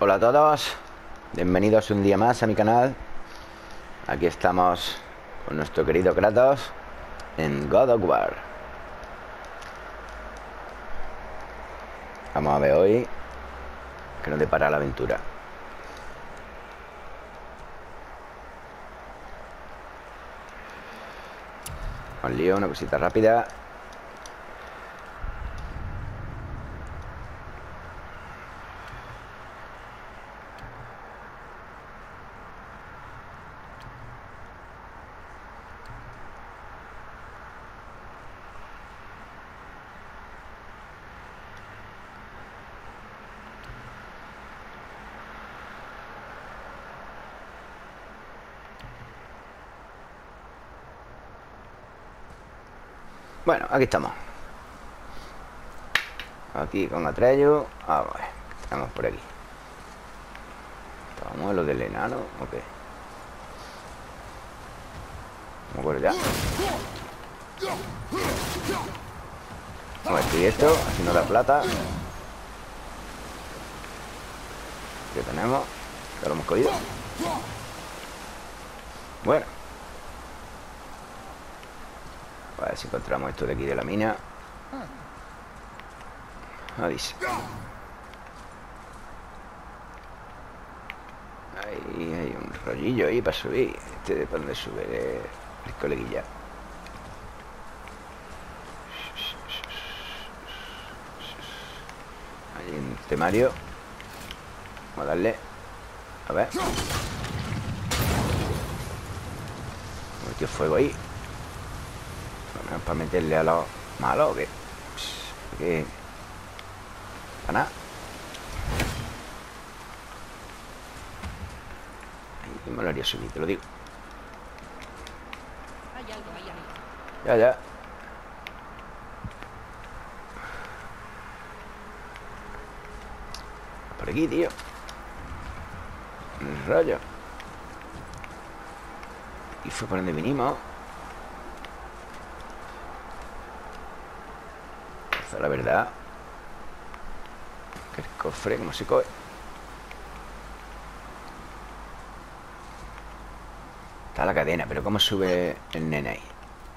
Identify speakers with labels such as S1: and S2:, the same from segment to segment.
S1: Hola a todos, bienvenidos un día más a mi canal. Aquí estamos con nuestro querido Kratos en God of War. Vamos a ver hoy que nos depara la aventura. Os lío una cosita rápida. Bueno, aquí estamos. Aquí con Atreyu. Vamos a ver, estamos por aquí. Vamos a lo del enano, ¿o qué? No me acuerdo ya. Vamos a escribir esto, haciendo la plata. ¿Qué tenemos? Ya lo hemos cogido. Bueno. A ver si encontramos esto de aquí de la mina. Dice. Ahí hay un rollillo ahí para subir. Este de dónde sube el coleguilla. Hay un temario. Vamos a darle. A ver. Metió fuego ahí. Para meterle a los malos, que para nada. Ahí me lo haría subir, te lo digo.
S2: Hay algo.
S1: Ya. Por aquí, tío. Un rollo. Y fue por donde vinimos. La verdad que el cofre como se coge. Está la cadena, pero ¿cómo sube el nene ahí?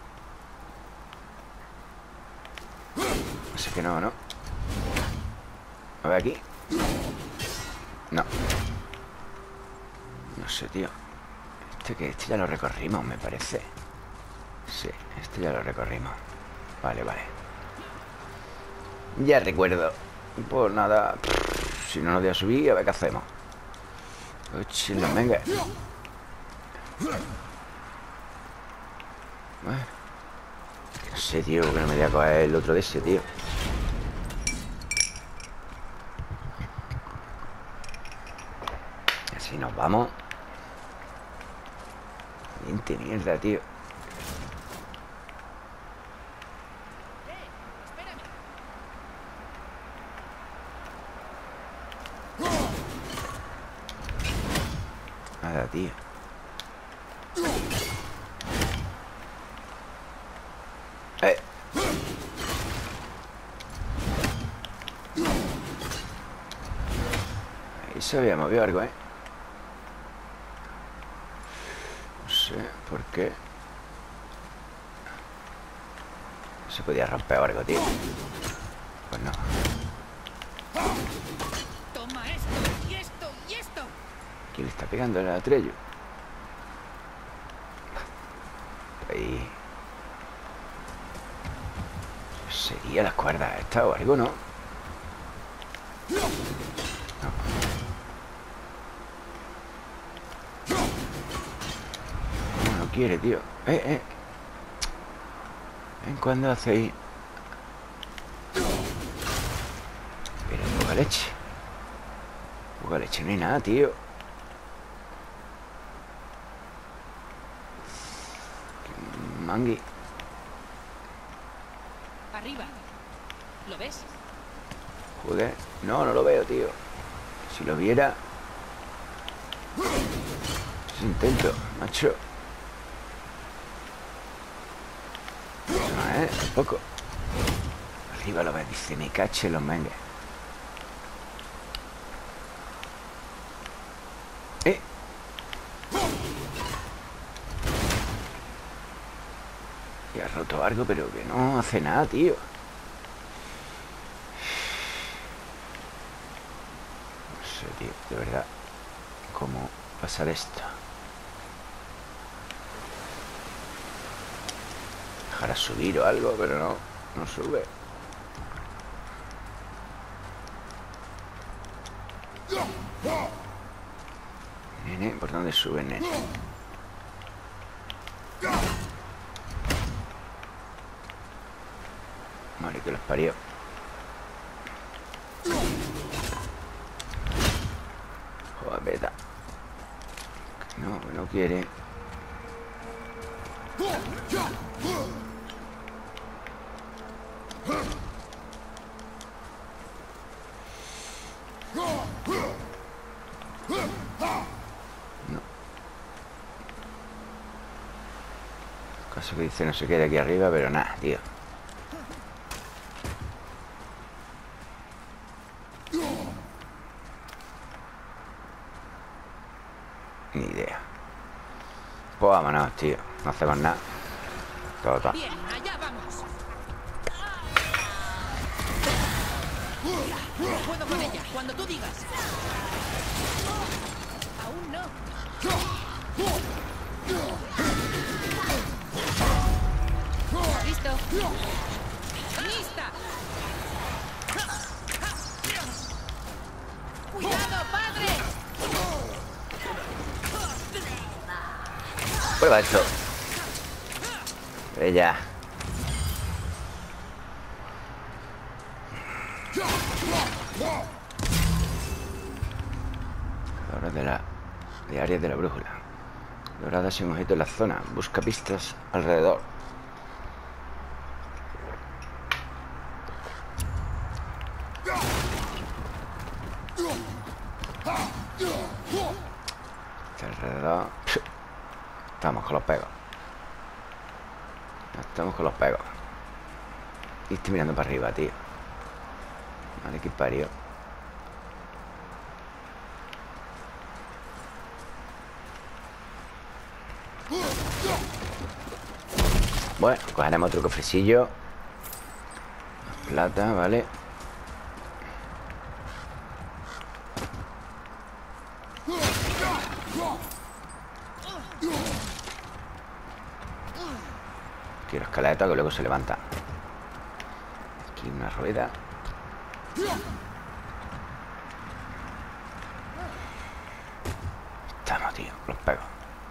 S1: Así que no. A ver aquí. No sé, tío. Este ya lo recorrimos, me parece. Sí, este ya lo recorrimos. Vale. Ya recuerdo. Pues nada. Si no nos voy a subir, a ver qué hacemos. Uchila, venga. No sé, tío, que no me voy a coger el otro de ese, tío. Así nos vamos. Mierda, tío. Nada, tío. Ahí se había movido algo, No sé por qué. Se podía romper algo, tío. Pues no.
S2: Toma esto, y esto, y esto.
S1: ¿Quién le está pegando el Atreyu? Ahí. Sería las cuerdas esta o algo, ¿no? No quiere, tío. ¿En cuándo hacéis? Pero poca leche. Poca leche, no hay nada, tío. Mangui.
S2: Arriba. ¿Lo ves?
S1: Joder. No lo veo, tío. Si lo viera. Es intento, macho. No, tampoco. Arriba lo ves, dice, me cache los mengues. Y ha roto algo, pero que no hace nada, tío. No sé, tío, de verdad. ¿Cómo pasar esto? Dejará subir o algo, pero no. No sube. Nene, ¿por dónde sube, nene? Madre que los parió. Joder, beta. No, no quiere. No. Caso que dice no se quede aquí arriba, pero nada, tío. Ni idea. Pues vámonos, tío. No hacemos nada. Todo.
S2: Bien, allá vamos. Puedo con ella, cuando tú digas. Aún no. ¿Listo? ¡Lista! ¡Cuidado, padre!
S1: Prueba esto. Ella. Ahora de áreas de la brújula. Doradas y un objeto en la zona. Busca pistas alrededor. Alrededor. Estamos con los pegos. Estamos con los pegos. Y estoy mirando para arriba, tío. Vale, que parió. Bueno, cogeremos otro cofrecillo. Plata, vale. Quiero escaleta que luego se levanta. Aquí una rueda. Estamos, tío, los pegos.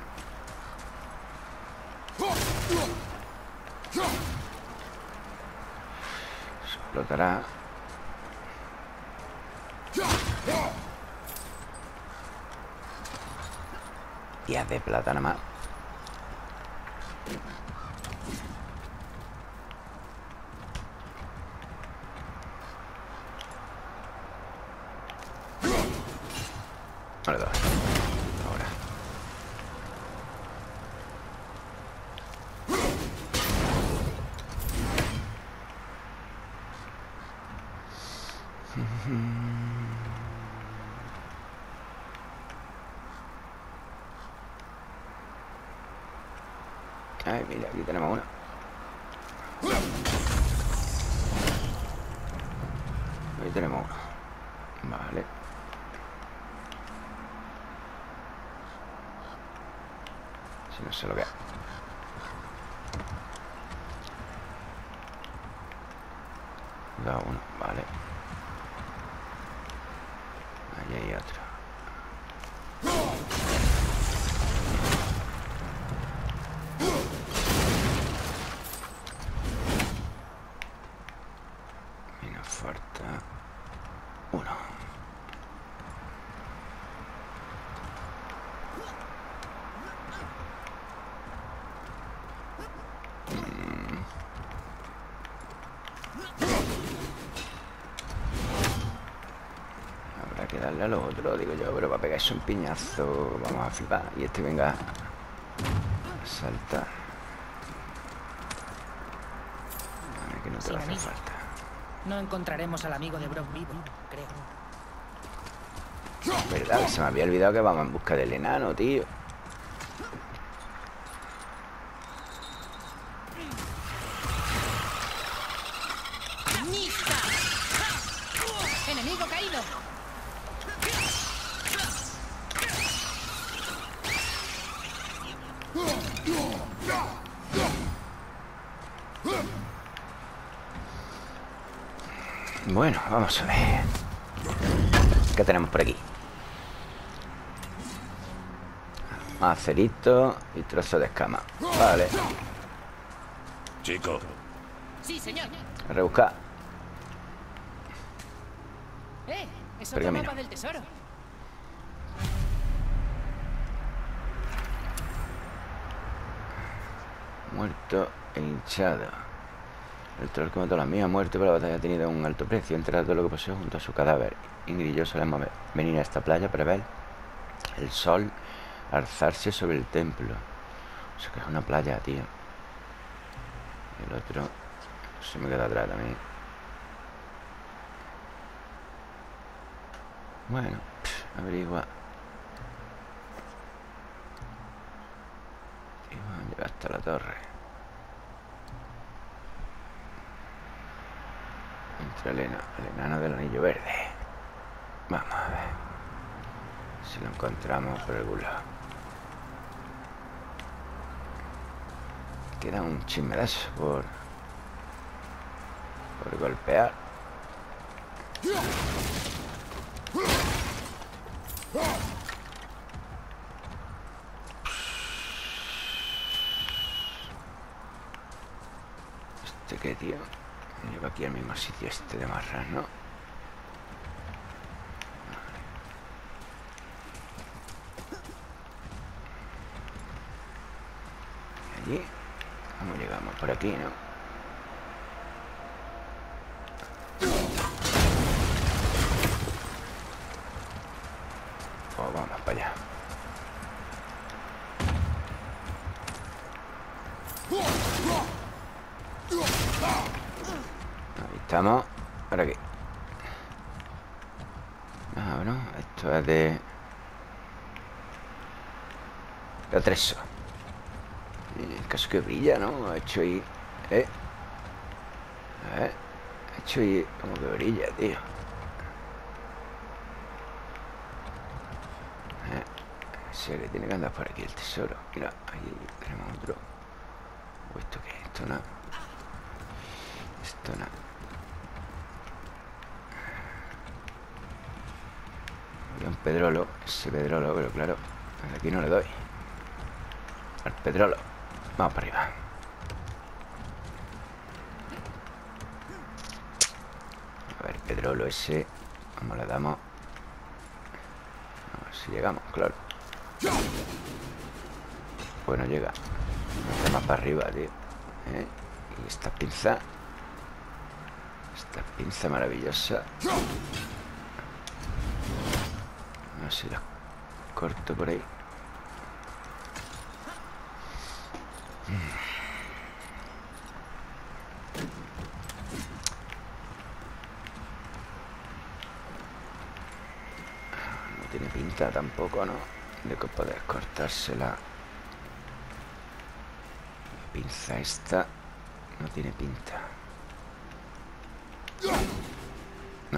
S1: Explotará. Y haz de plata nada más. Vale, dos. Ahora. Ay, mira, aquí tenemos una. Ahí tenemos una. Vale. Si no sé lo que es. Da uno, vale. Ahí hay otro. Y nos falta uno. Habrá que darle a los otros, digo yo, pero para pegarse un piñazo vamos a flipar. Y este venga a saltar. Vale, que no te va a hacer falta.
S2: No encontraremos al amigo de Brock vivo, creo.
S1: Verdad, se me había olvidado que vamos en busca del enano, tío. Bueno, vamos a ver. ¿Qué tenemos por aquí? Acerito y trozo de escama. Vale.
S3: Chico,
S2: Sí, señor.
S1: A rebuscar.
S2: Es otro
S1: Pergamino.
S2: mapa del tesoro.
S1: Muerto e hinchado. El troll que mató a la mía ha muerto, pero la batalla ha tenido un alto precio. Enterrado todo lo que poseo junto a su cadáver. Ingrid y yo solemos venir a esta playa para ver el sol alzarse sobre el templo. O sea que es una playa, tío. Y el otro se me queda atrás también. Bueno, averigua. Y vamos a llegar hasta la torre. Entre el enano del anillo verde. Vamos a ver si lo encontramos por algún lado. Queda un chismedazo por golpear. ¿Este qué, tío? Me lleva aquí al mismo sitio este de marras, ¿no? Allí. ¿Cómo llegamos? Por aquí, ¿no? Pues vamos para allá. Ahí estamos. ¿Para qué? Ah, no. Esto es de atrezo. El caso que brilla, ¿no? Ha hecho ahí. Ha hecho ahí como que brilla, tío. Sé que tiene que andar por aquí el tesoro. Mira, ahí tenemos otro. ¿O esto qué es? Esto no. Esto no. Había un pedrolo. Ese pedrolo, pero claro, aquí no le doy. Al pedrolo. Vamos para arriba. A ver, pedrolo ese. ¿Cómo le damos? A ver si llegamos, claro. Bueno, llega. Está más para arriba, tío. Y esta pinza. Esta pinza maravillosa. A ver si la corto por ahí. No tiene pinta tampoco, ¿no? De que poder cortársela. La pinza esta no tiene pinta. No.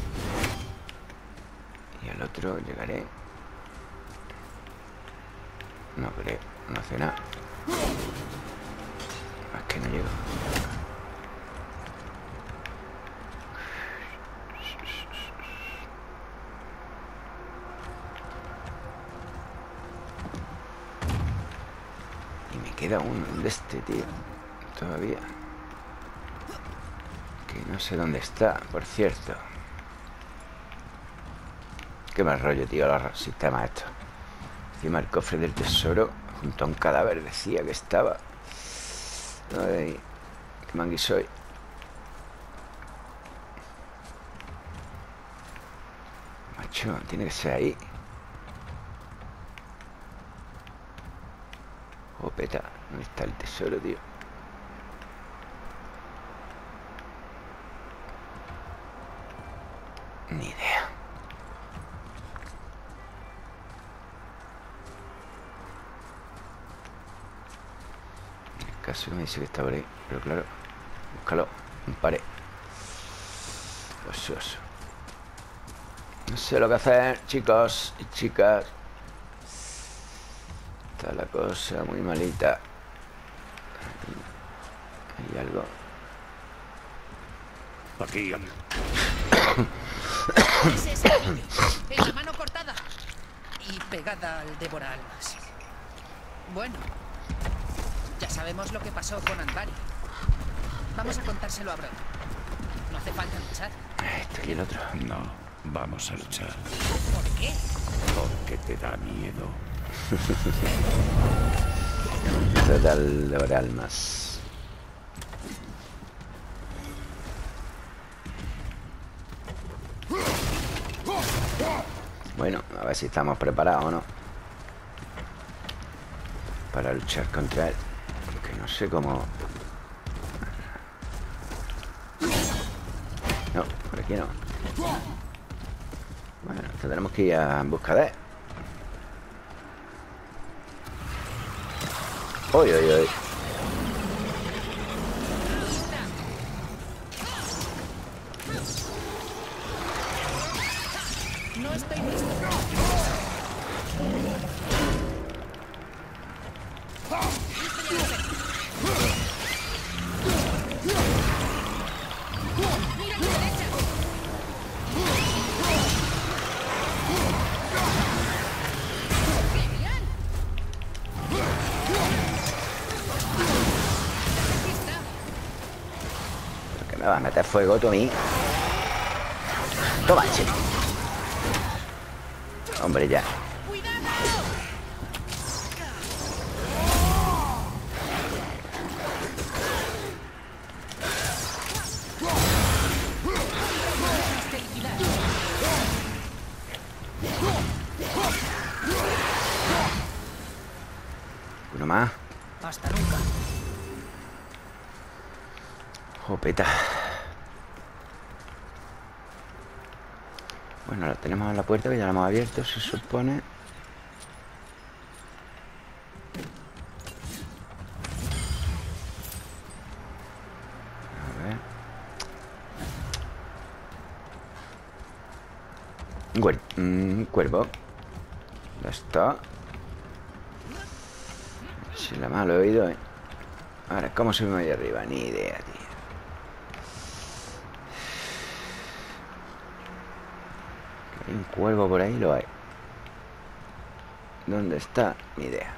S1: Y al otro llegaré. No creo, no hace nada. Es que no llego. Y me queda uno de este, tío. Todavía. Que no sé dónde está, por cierto. Qué mal rollo, tío, los sistemas estos. Encima el cofre del tesoro junto a un cadáver decía que estaba. Ay, qué mangui soy. Macho, tiene que ser ahí. Jopeta, ¿dónde está el tesoro, tío? Ni idea. El caso me dice que está por ahí, pero claro, búscalo, un pared. Ocioso. No sé lo que hacer, chicos y chicas. Está la cosa muy malita. Ahí algo.
S3: Aquí.
S2: Ese es el anillo, en la mano cortada y pegada al devoraalmas. Bueno, ya sabemos lo que pasó con Andvari. Vamos a contárselo a Brok. No hace falta luchar.
S1: Este y el otro.
S3: No, vamos a luchar.
S2: ¿Por qué?
S3: Porque te da miedo.
S1: Total de almas. Bueno, a ver si estamos preparados o no para luchar contra él. Que no sé cómo. No, por aquí no. Bueno, tenemos que ir en busca de él. Uy, uy, uy.
S2: No estoy listo. Mira a tu derecha. ¡Genial! Aquí está.
S1: ¿Por qué me vas a meter fuego tú a mí? Toma, chico. Hombre, ya.
S2: ¡Cuidado!
S1: Uno más.
S2: Hasta nunca.
S1: Jopeta. Bueno, la tenemos en la puerta, que ya la hemos abierto, se supone. A ver. Un cuervo. Ya está. Si la más lo he oído, ¿eh? Ahora, ¿cómo subimos ahí arriba? Ni idea, tío. Hay un cuervo por ahí, lo hay. ¿Dónde está? Ni idea.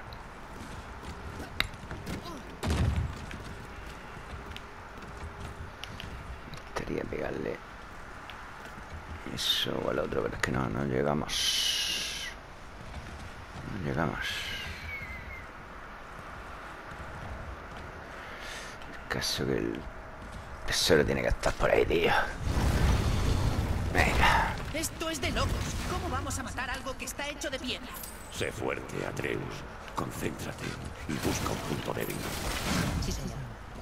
S1: Estaría pegarle eso o al otro, pero es que no llegamos. No llegamos. El caso que el tesoro tiene que estar por ahí, tío. Venga.
S2: Esto es de locos. ¿Cómo vamos a matar algo que está hecho de piedra?
S3: Sé fuerte, Atreus. Concéntrate y busca un punto débil.
S2: Sí, señor.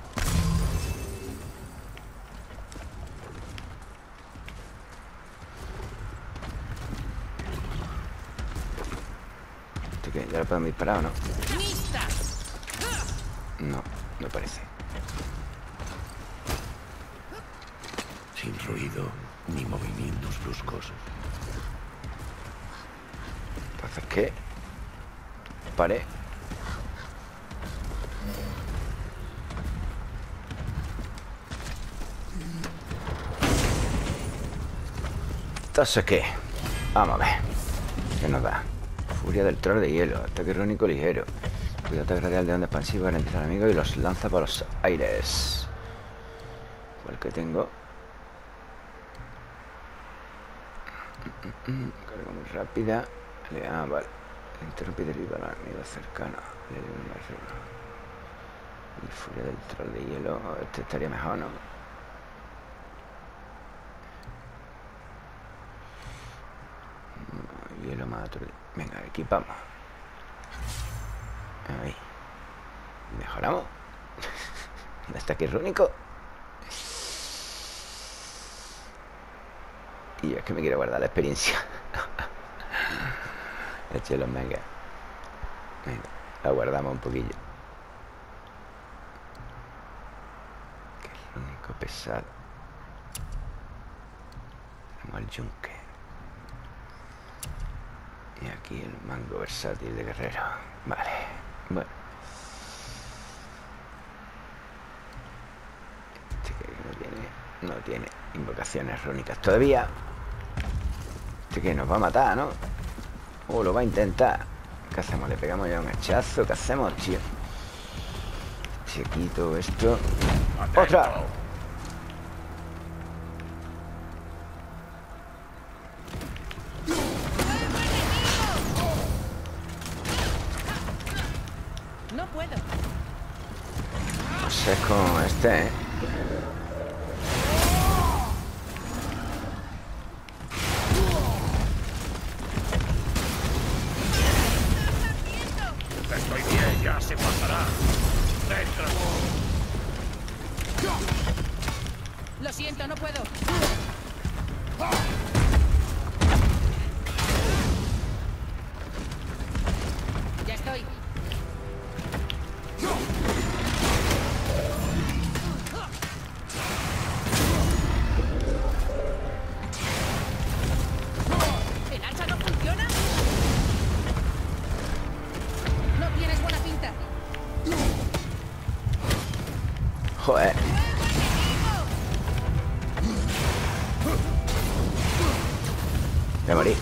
S1: ¿Esto qué? ¿Ya lo podemos disparar o no?
S2: ¡Lista!
S1: No, no parece.
S3: Sin ruido ni movimientos bruscos.
S1: Entonces, ¿qué? Pare. Entonces, ¿qué? Vamos a ver. ¿Qué nos da? Furia del troll de hielo. Ataque rúnico ligero. Cuidado radial de onda expansiva. Garantiza al enemigo y los lanza por los aires. ¿Cuál que tengo? Carga muy rápida. Vale. Interrumpir y derriba al enemigo cercano. Y furia del troll de hielo. Este estaría mejor, ¿no? Hielo más otro. Venga, equipamos. Ahí. Mejoramos. Hasta aquí rúnico. Y es que me quiero guardar la experiencia. Eche los mega. Venga, la guardamos un poquillo. Que es lo único pesado. Tenemos el yunque. Y aquí el mango versátil de guerrero. Vale, bueno. tiene invocaciones rúnicas todavía. Este que nos va a matar, ¿no? O lo va a intentar. ¿Qué hacemos? ¿Le pegamos ya un hachazo? ¿Qué hacemos, tío? Si quito esto. ¡Otra!
S2: No puedo.
S1: No sé con este, ¿eh?
S3: Estoy bien, ya se pasará. Céntrate.
S2: Lo siento, no puedo. Ya estoy. ¿El hacha no funciona? No tienes buena pinta.
S1: Joder. Me morí.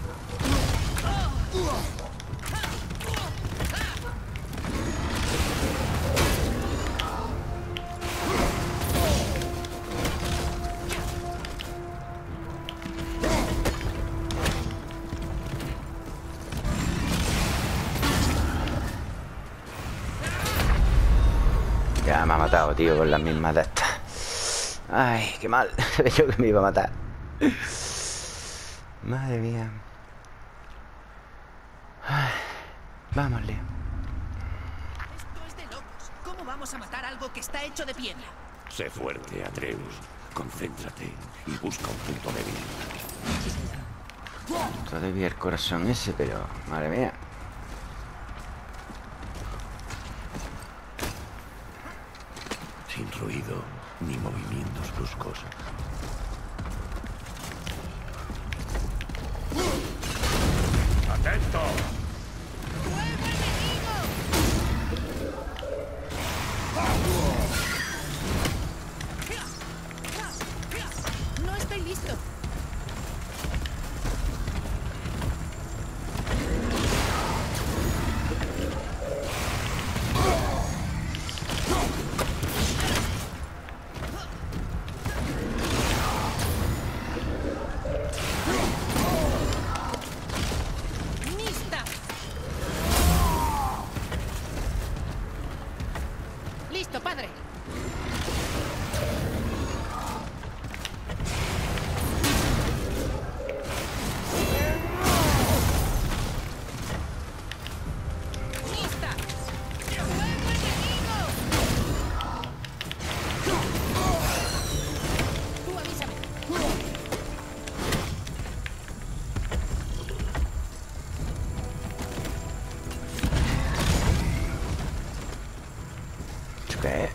S1: Ya me ha matado, tío, con las mismas de estas. Ay, qué mal. Yo que me iba a matar. Madre mía. Ay, vamos, Leo.
S2: Esto es de locos. ¿Cómo vamos a matar algo que está hecho de piedra?
S3: Sé fuerte, Atreus. Concéntrate y busca un punto débil.
S2: Sí, señor.
S1: Todavía el corazón ese, pero... Madre mía.
S3: Sin ruido ni movimientos bruscos. ¡Atento!
S2: No estoy listo. ¡Lista! Listo, padre. ¡Lista! ¡Fuego enemigo! Tú avísame.
S1: ¿Qué?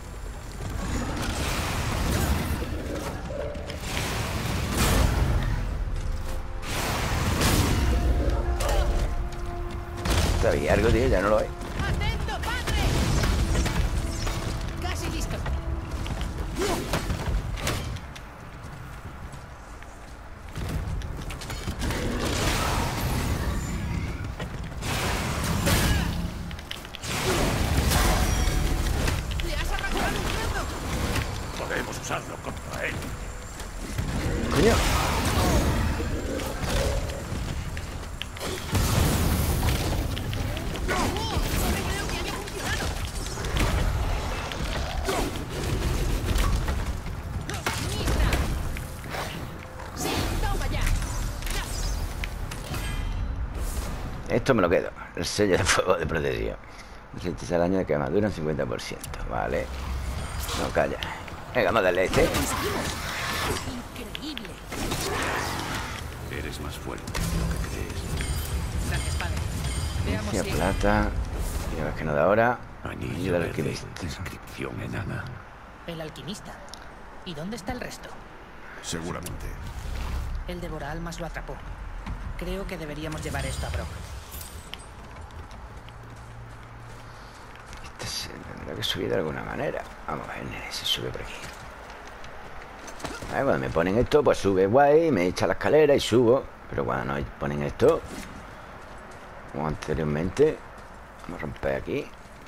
S1: Todavía algo, tío, ya no lo hay.
S2: ¡Atento, padre! Casi listo. ¡Le has arrancado un brazo!
S3: Podemos usarlo contra él.
S1: Coño.
S2: No me creo que haya funcionado. ¡Lista! ¡Sí, toma ya!
S1: Esto me lo quedo. El sello de fuego de protección. Resiste al daño de quemadura un 50%. Vale. No, calla. Venga, vamos a darle este.
S2: ¡Increíble!
S3: Eres más fuerte de lo que crees.
S2: Gracias, padre. Veamos
S1: Hacia
S2: si...
S1: plata. Y una vez que no da ahora.
S3: Anillo
S1: Ayuda al
S3: verde,
S1: alquimista.
S3: inscripción enana.
S2: El alquimista. ¿Y dónde está el resto?
S4: Seguramente.
S2: El devoraalmas lo atrapó. Creo que deberíamos llevar esto a Brock.
S1: Este se tendrá que subir de alguna manera. Vamos a ver, se sube por aquí. Cuando me ponen esto, pues sube guay, me echa la escalera y subo. Pero cuando no ponen esto, como anteriormente, vamos a romper aquí.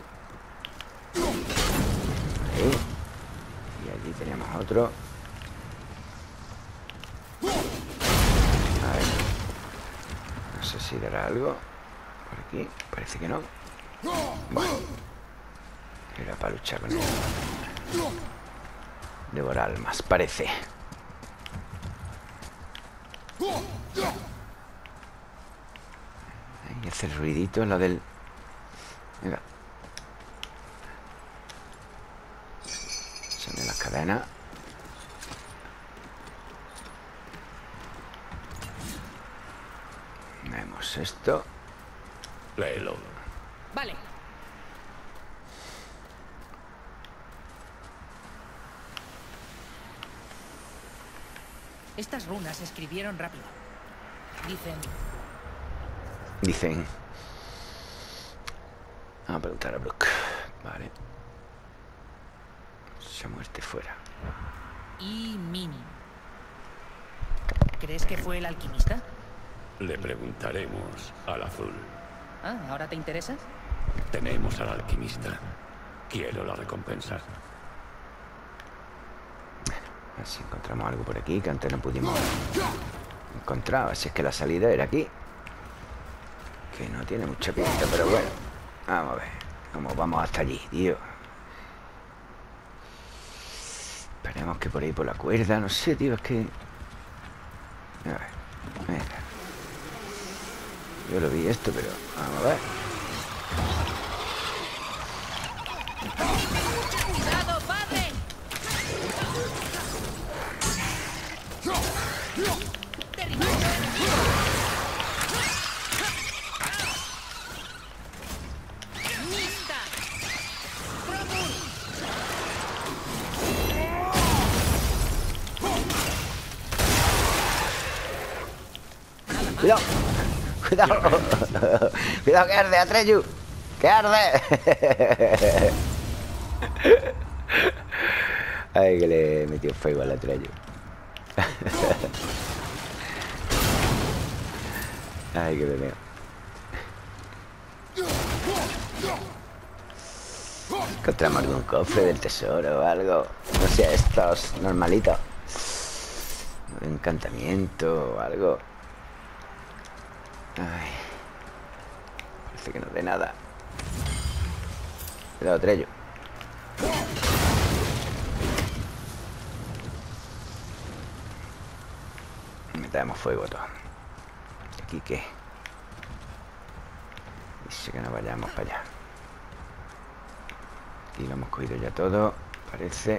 S1: Ahí. Y allí teníamos otro. A ver. No sé si dará algo. Por aquí. Parece que no. Bueno. Era para luchar con él. Devorar almas, parece. Ahí hace el ruidito, lo del... Venga. Son las cadenas. Vemos esto.
S3: Léelo.
S2: Vale. Estas runas se escribieron rápido.
S1: Dicen... Vamos a preguntar a Brooke. Vale. Esa muerte fuera.
S2: Y Mini. ¿Crees que fue el alquimista?
S3: Le preguntaremos al azul.
S2: Ah, ¿ahora te interesa?
S3: Tenemos al alquimista. Quiero la recompensa.
S1: A ver si encontramos algo por aquí que antes no pudimos encontrar. Así es que la salida era aquí. Que no tiene mucha pinta, pero bueno. Vamos a ver cómo vamos hasta allí, tío. Esperemos que por ahí por la cuerda. No sé, tío, es que... A ver, venga. Yo lo vi esto, pero vamos a ver.
S2: ¡Cuidado, padre! ¡Derribando enemigo! ¡Mista! ¡Promul!
S1: Cuidado. Cuidado. Cuidado que arde, Atreyu. Que arde. Ay, que le metió fuego al Atreyu. Ay, que me veo. Encontramos algún cofre del tesoro o algo. No sé, estos normalitos. Un encantamiento o algo. Ay. Parece que no dé nada. Cuidado, Trello. Metemos fuego todo. ¿Aquí qué? Dice que no vayamos para allá. Aquí lo hemos cogido ya todo, parece.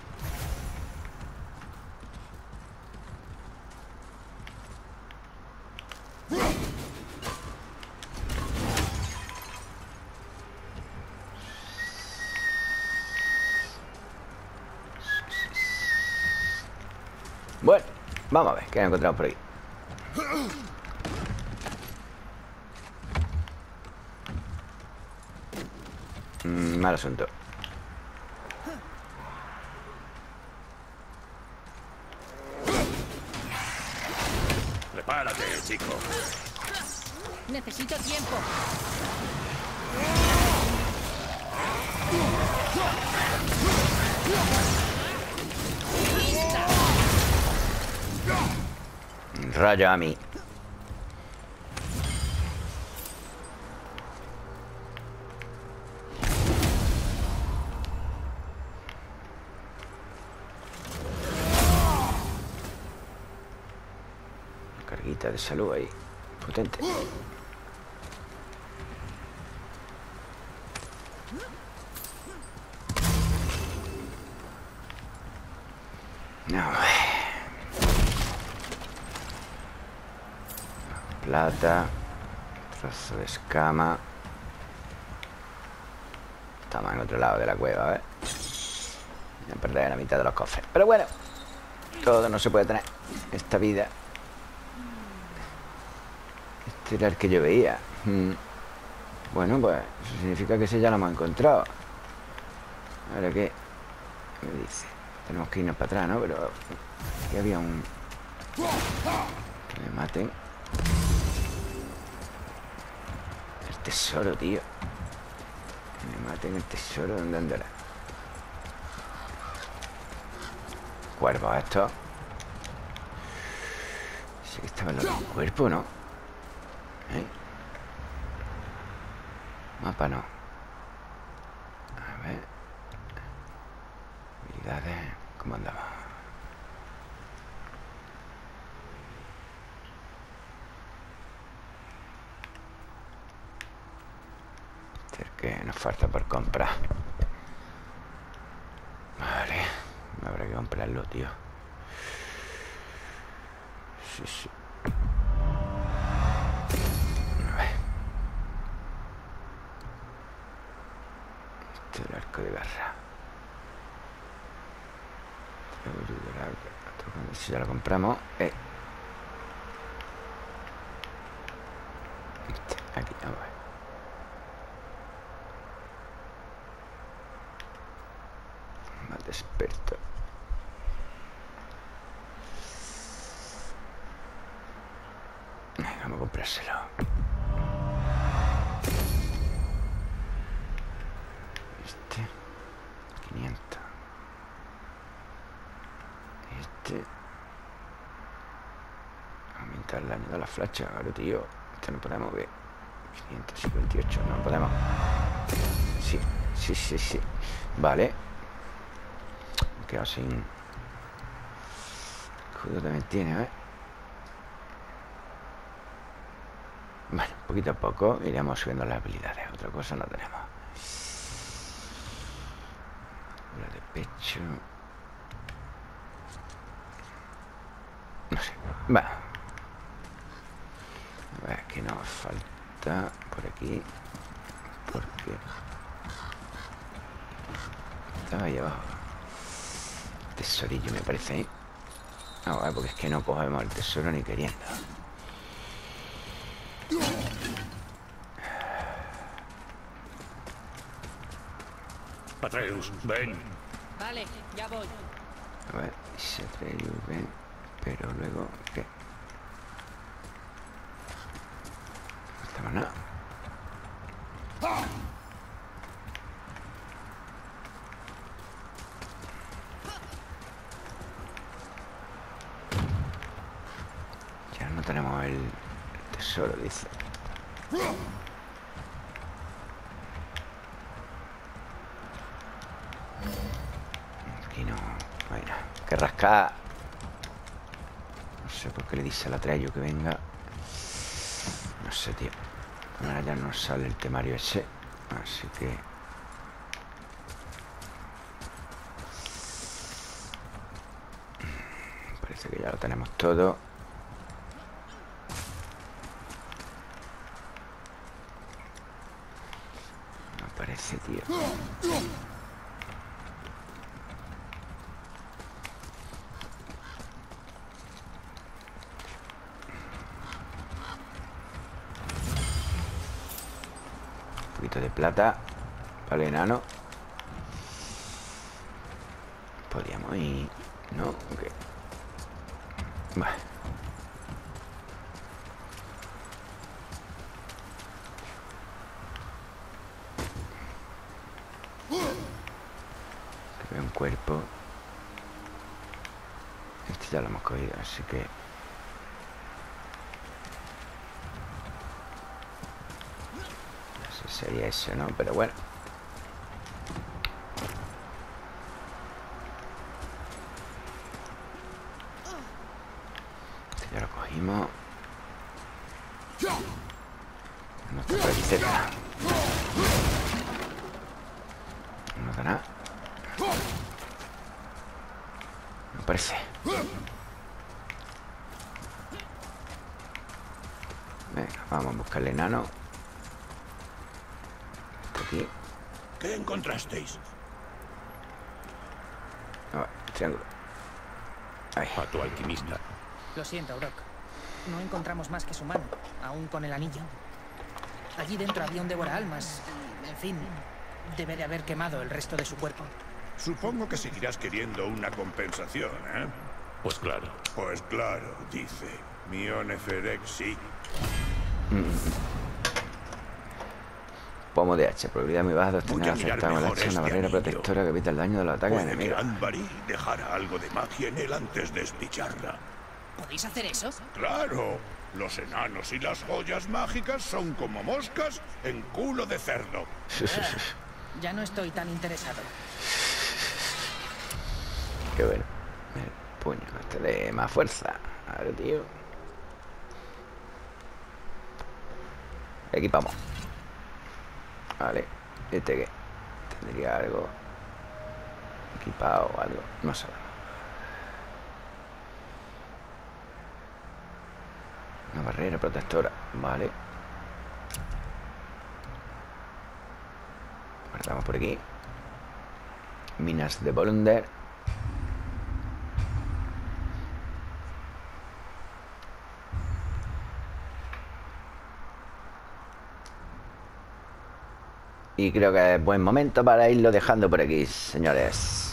S1: Bueno, vamos a ver qué encontramos por ahí. Mal asunto.
S3: Prepárate, chico.
S2: Necesito tiempo.
S1: Rayo a mí. Carguita de salud ahí. Potente. No. Plata. Trozo de escama. Estamos en otro lado de la cueva, ¿ves? Voy a perder la mitad de los cofres. Pero bueno, todo no se puede tener. Esta vida. Este era el que yo veía. Bueno, pues eso significa que ese ya lo hemos encontrado. Ahora qué me dice. Tenemos que irnos para atrás, ¿no? Pero aquí había un... Que me maten. El tesoro, tío. Que me maten el tesoro. ¿Dónde andará? Cuervos estos. Sí que estaba en el cuerpo, ¿no? Mapa no. A ver. Habilidades. ¿Cómo andamos? Que nos falta por comprar. Vale. Habrá que comprarlo, tío. Sí, sí. A ver. Este es el arco de garra. Si ya lo compramos. Aquí, vamos a ver. Más de experto. Vamos a comprárselo. Este 500. Este aumentar el daño de la flecha. Claro, tío. Este no podemos ver. 558. No podemos. Sí, sí, sí, sí. Vale. Me quedo sin... Escudo también tiene, ¿eh? Bueno, poquito a poco iremos subiendo las habilidades. Otra cosa no tenemos. La de pecho. No sé. Va. A ver, ¿qué nos falta por aquí? Porque estaba ahí abajo. Tesorillo me parece, ¿eh? No, porque es que no cogemos el tesoro ni queriendo.
S3: Atreus, ven.
S2: Vale, ya voy.
S1: A ver, si Atreus ven. Pero luego, ¿qué? No estamos nada. Ya no tenemos el tesoro, dice. Aquí no hay nada que rascar. No sé por qué le dice al Atreyu que venga. No sé, tío. Ahora ya no sale el temario ese. Así que... Parece que ya lo tenemos todo. No parece, tío. Un poquito de plata para el enano. Podríamos ir... ¿No? Ok. Vale. Que veo un cuerpo. Este ya lo hemos cogido, así que... Eso sería eso, ¿no? Pero bueno. Este ya lo cogimos. Nuestra receta. No da nada. No parece. Venga, vamos a buscar el enano. Está aquí.
S3: ¿Qué encontrasteis?
S1: A ver, triángulo. Ahí.
S3: A tu alquimista.
S2: Lo siento, Brock. No encontramos más que su mano, aún con el anillo. Allí dentro había un devoraalmas y, en fin, debe de haber quemado el resto de su cuerpo.
S4: Supongo que seguirás queriendo una compensación, ¿eh?
S3: Pues claro.
S4: Pues claro, dice. Mioneferex sí.
S1: Pomo de hacha, probabilidad muy baja de
S4: Voy
S1: obtener
S4: a mirar
S1: acertado con el
S4: mejor
S1: hacha, una
S4: este
S1: barrera
S4: anillo.
S1: protectora que evita el daño de los ataques
S4: Puede que
S1: enemigos.
S4: Anbari dejara algo de magia en él antes de espicharla.
S2: ¿Podéis hacer eso?
S4: ¡Claro! Los enanos y las joyas mágicas son como moscas en culo de cerdo.
S2: Ya no estoy tan interesado.
S1: Qué bueno. El puño este de más fuerza. A ver, tío. Equipamos. Vale. ¿Este qué? Tendría algo equipado o algo. No sé. Una barrera protectora. Vale. Guardamos por aquí. Minas de Volunder. Y creo que es buen momento para irlo dejando por aquí, señores.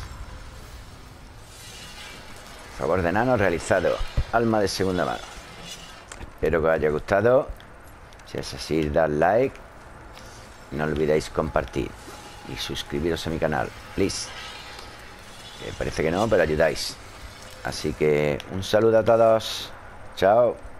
S1: Favor de enano realizado. Alma de segunda mano. Espero que os haya gustado. Si es así, dad like. No olvidéis compartir. Y suscribiros a mi canal, please. Que parece que no, pero ayudáis. Así que un saludo a todos. Chao.